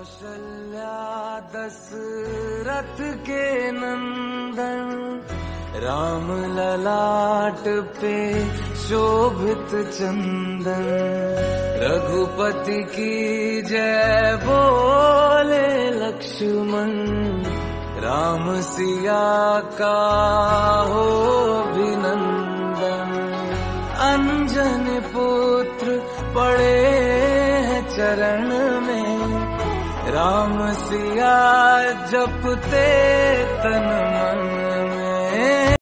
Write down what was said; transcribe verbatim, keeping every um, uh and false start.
कौशल्या दशरथ के नंदन, राम ललाट पे शोभित चंदन। रघुपति की जय बोले लक्ष्मण, राम सिया का हो अभिनंदन। अंजन पुत्र पड़े हैं चरण में, राम सिया जपते तन मन।